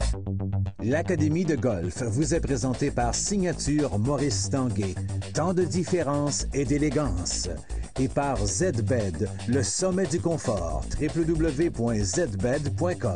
L'Académie de golf vous est présentée par Signature Maurice Tanguay. Tant de différence et d'élégance. Et par ZBED, le sommet du confort. www.zbed.com.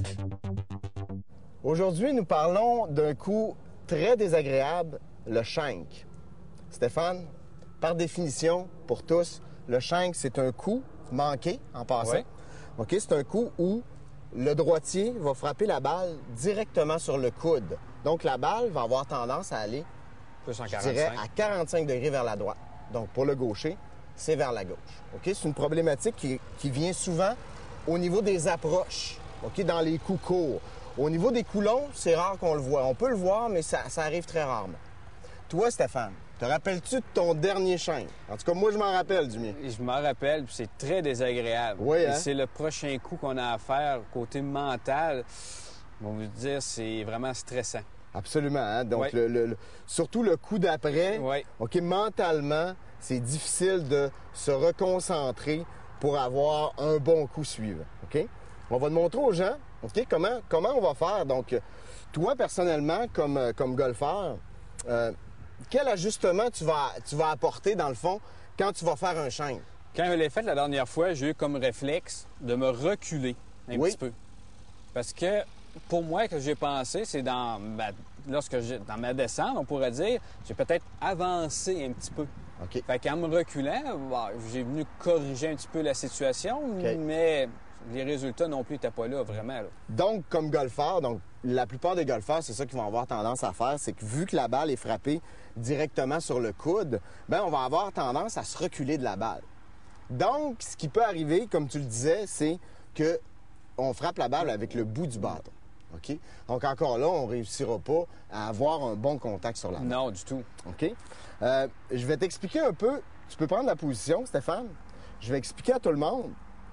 Aujourd'hui, nous parlons d'un coup très désagréable, le shank. Stéphane, par définition, pour tous, le shank, c'est un coup manqué en passant. Ouais. OK, c'est un coup où le droitier va frapper la balle directement sur le coude. Donc, la balle va avoir tendance à aller, Plus en je dirais, 45. à 45 degrés vers la droite. Donc, pour le gaucher, c'est vers la gauche. OK? C'est une problématique qui vient souvent au niveau des approches, OK? Dans les coups courts. Au niveau des coups longs, c'est rare qu'on le voit. On peut le voir, mais ça arrive très rarement. Toi, Stéphane, te rappelles-tu de ton dernier shank? En tout cas, moi, je m'en rappelle du mien. Je m'en rappelle, puis c'est très désagréable. Oui, Et hein? c'est le prochain coup qu'on a à faire côté mental. On va vous dire, c'est vraiment stressant. Absolument. Hein? Donc, Ouais. surtout le coup d'après, Ouais. OK, mentalement, c'est difficile de se reconcentrer pour avoir un bon coup suivant. OK? On va te montrer aux gens, OK, comment on va faire. Donc, toi, personnellement, comme golfeur, quel ajustement tu vas apporter, dans le fond, quand tu vas faire un shank? Quand je l'ai fait la dernière fois, j'ai eu comme réflexe de me reculer un Oui. petit peu. Parce que, pour moi, que j'ai pensé, c'est dans ma descente, on pourrait dire, j'ai peut-être avancé un petit peu. OK. Fait qu'en me reculant, j'ai venu corriger un petit peu la situation, mais les résultats non plus n'étaient pas là, vraiment. Là. Donc, comme golfeur, la plupart des golfeurs, c'est ça qu'ils vont avoir tendance à faire, c'est que vu que la balle est frappée directement sur le coude, bien, on va avoir tendance à se reculer de la balle. Donc, ce qui peut arriver, comme tu le disais, c'est que on frappe la balle avec le bout du bâton. OK? Donc, encore là, on ne réussira pas à avoir un bon contact sur la balle. Non, du tout. OK? Je vais t'expliquer un peu. Tu peux prendre la position, Stéphane. Je vais expliquer à tout le monde.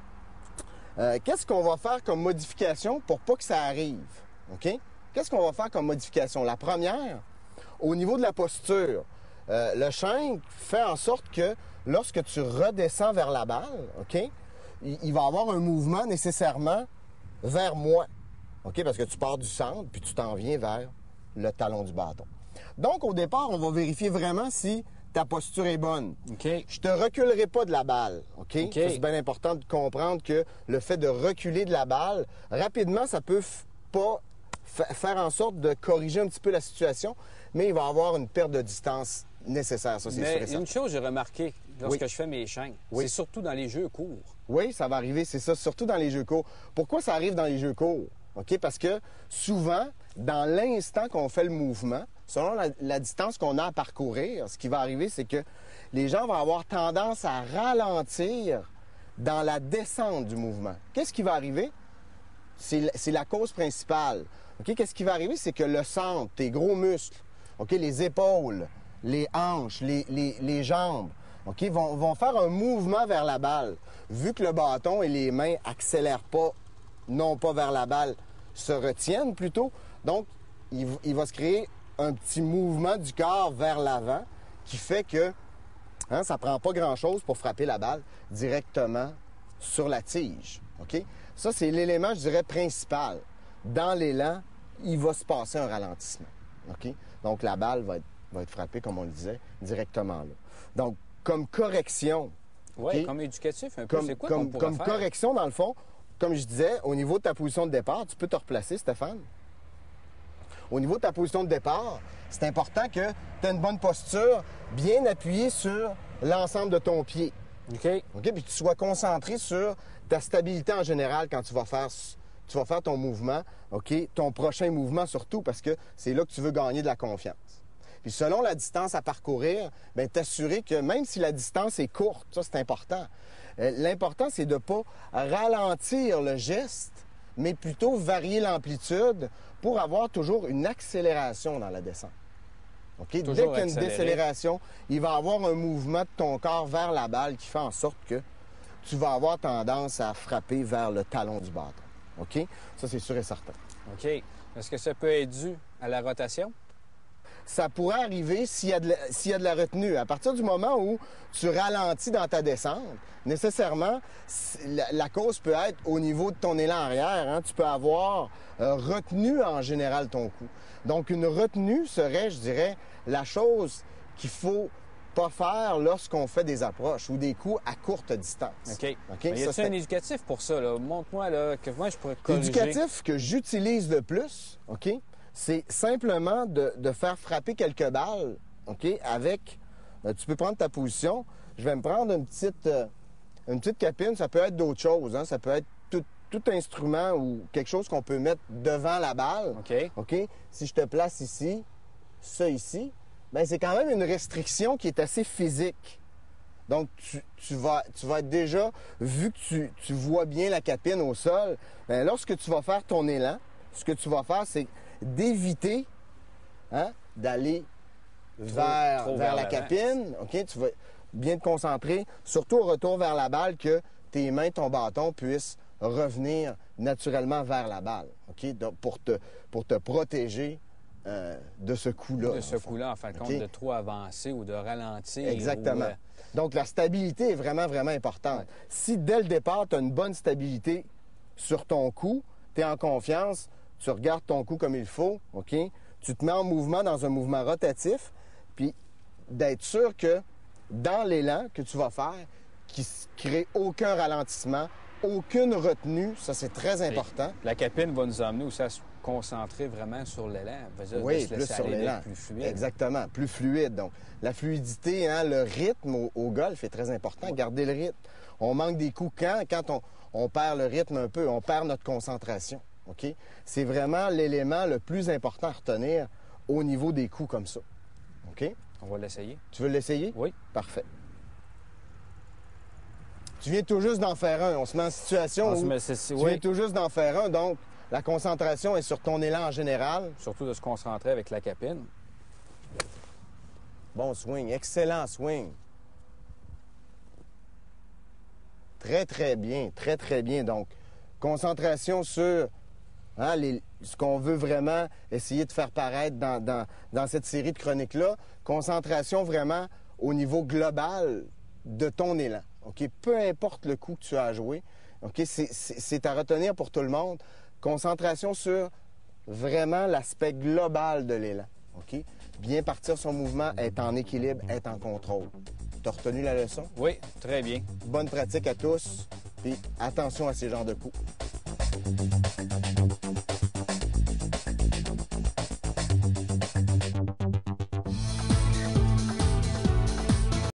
Qu'est-ce qu'on va faire comme modification pour pas que ça arrive? OK? Qu'est-ce qu'on va faire comme modification? La première, au niveau de la posture, le shank fait en sorte que lorsque tu redescends vers la balle, OK, il va avoir un mouvement nécessairement vers moi. OK? Parce que tu pars du centre, puis tu t'en viens vers le talon du bâton. Donc, au départ, on va vérifier vraiment si ta posture est bonne. OK. Je te reculerai pas de la balle, OK? OK. Ça, c'est bien important de comprendre que le fait de reculer de la balle, rapidement, ça peut pas faire en sorte de corriger un petit peu la situation, mais il va y avoir une perte de distance nécessaire, ça, c'est sûr et Mais certain. une chose, j'ai remarqué lorsque Oui. je fais mes shanks, Oui. c'est surtout dans les jeux courts. Oui, ça va arriver, c'est ça, surtout dans les jeux courts. Pourquoi ça arrive dans les jeux courts? OK? Parce que souvent, dans l'instant qu'on fait le mouvement, selon la distance qu'on a à parcourir, ce qui va arriver, c'est que les gens vont avoir tendance à ralentir dans la descente du mouvement. Qu'est-ce qui va arriver? C'est la cause principale. OK? Qu'est-ce qui va arriver? C'est que le centre, tes gros muscles, OK? Les épaules, les hanches, les jambes, OK? vont faire un mouvement vers la balle. Vu que le bâton et les mains accélèrent pas, non pas vers la balle, se retiennent plutôt. Donc, il va se créer un petit mouvement du corps vers l'avant qui fait que ça prend pas grand-chose pour frapper la balle directement sur la tige. OK? Ça, c'est l'élément, je dirais, principal. Dans l'élan, il va se passer un ralentissement. OK? Donc, la balle va être frappée, comme on le disait, directement là. Donc, comme correction... Oui, OK? comme éducatif, un peu. C'est quoi qu'on Comme pourrait faire? correction, dans le fond, comme je disais, au niveau de ta position de départ, tu peux te replacer, Stéphane. Au niveau de ta position de départ, c'est important que tu aies une bonne posture, bien appuyée sur l'ensemble de ton pied. OK. OK? Puis que tu sois concentré sur ta stabilité en général quand tu vas faire ton mouvement, OK? Ton prochain mouvement surtout, parce que c'est là que tu veux gagner de la confiance. Puis selon la distance à parcourir, bien, t'assurer que même si la distance est courte, ça c'est important. L'important, c'est de ne pas ralentir le geste, mais plutôt varier l'amplitude pour avoir toujours une accélération dans la descente. OK? Dès qu'il y a une accéléré. décélération, il va y avoir un mouvement de ton corps vers la balle qui fait en sorte que tu vas avoir tendance à frapper vers le talon du bâton. OK? Ça, c'est sûr et certain. OK. Est-ce que ça peut être dû à la rotation? ça pourrait arriver s'il y a de la retenue. À partir du moment où tu ralentis dans ta descente, nécessairement, la cause peut être au niveau de ton élan arrière. Hein. Tu peux avoir retenu en général ton coup. Donc, une retenue serait, je dirais, la chose qu'il faut pas faire lorsqu'on fait des approches ou des coups à courte distance. OK. OK? Y a-t-il un éducatif pour ça? Montre-moi là, que moi, je pourrais corriger. L'éducatif que j'utilise le plus, OK, c'est simplement de faire frapper quelques balles, OK, avec... tu peux prendre ta position. Je vais me prendre une petite capine. Ça peut être d'autres choses. Hein? Ça peut être tout instrument ou quelque chose qu'on peut mettre devant la balle. OK. OK? Si je te place ici, ça ici, bien, c'est quand même une restriction qui est assez physique. Donc, tu vas être déjà, vu que tu vois bien la capine au sol, bien, lorsque tu vas faire ton élan, ce que tu vas faire, c'est d'éviter d'aller vers la capine. OK? Tu vas bien te concentrer, surtout au retour vers la balle, que tes mains, ton bâton puissent revenir naturellement vers la balle. OK? Donc, pour te protéger de ce coup-là. De ce coup-là, en fin de compte, de trop avancer ou de ralentir. Exactement. Donc, la stabilité est vraiment, vraiment importante. Ouais. Si, dès le départ, tu as une bonne stabilité sur ton coup, tu es en confiance, tu regardes ton coup comme il faut, OK? Tu te mets en mouvement dans un mouvement rotatif, puis d'être sûr que dans l'élan que tu vas faire, qu'il ne crée aucun ralentissement, aucune retenue, ça c'est très important. La capine va nous amener aussi à se concentrer vraiment sur l'élan. Oui, plus sur l'élan. Plus fluide. Exactement, plus fluide. Donc, la fluidité, le rythme au golf est très important. Garder le rythme. On manque des coups quand on perd le rythme un peu, on perd notre concentration. OK? C'est vraiment l'élément le plus important à retenir au niveau des coups comme ça. OK? On va l'essayer. Tu veux l'essayer? Oui. Parfait. Tu viens tout juste d'en faire un. On se met en situation où tu viens tout juste d'en faire un. Donc, la concentration est sur ton élan en général. Surtout de se concentrer avec la capine. Bon swing. Excellent swing. Très, très bien. Très, très bien. Donc, concentration sur ce qu'on veut vraiment essayer de faire paraître dans cette série de chroniques-là. Concentration vraiment au niveau global de ton élan. OK? Peu importe le coup que tu as à jouer. OK? C'est à retenir pour tout le monde. Concentration sur vraiment l'aspect global de l'élan. OK? Bien partir son mouvement, être en équilibre, être en contrôle. Tu as retenu la leçon? Oui, très bien. Bonne pratique à tous. Puis attention à ces genres de coups.